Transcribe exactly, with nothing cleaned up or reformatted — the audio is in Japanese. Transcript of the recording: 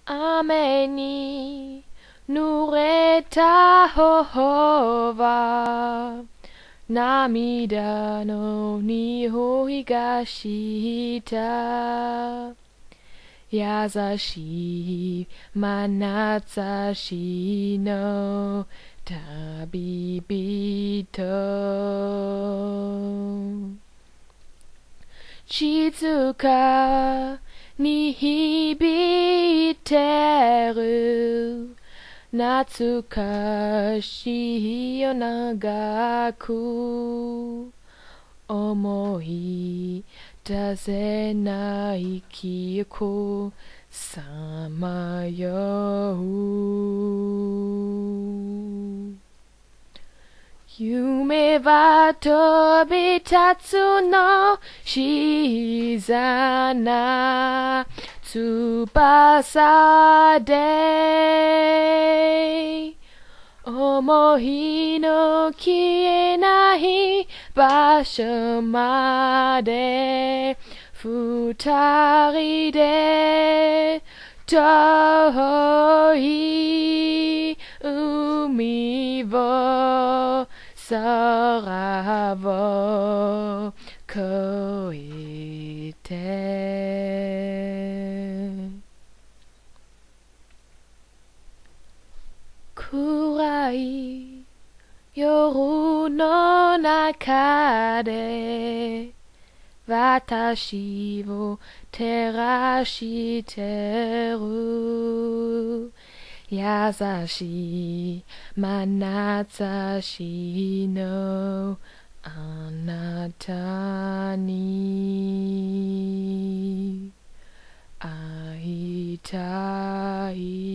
雨に濡れた頬は涙の匂いがした優しい眼差しの旅人静かに響いてる懐かしいよ長く思い出せない記憶さまよう夢は飛び立つのshiizana tsubasaで思いの消えない場所まで二人で遠い海を空を越えて暗い夜の中で私を照らしてる優しい眼差しのあなたに会いたい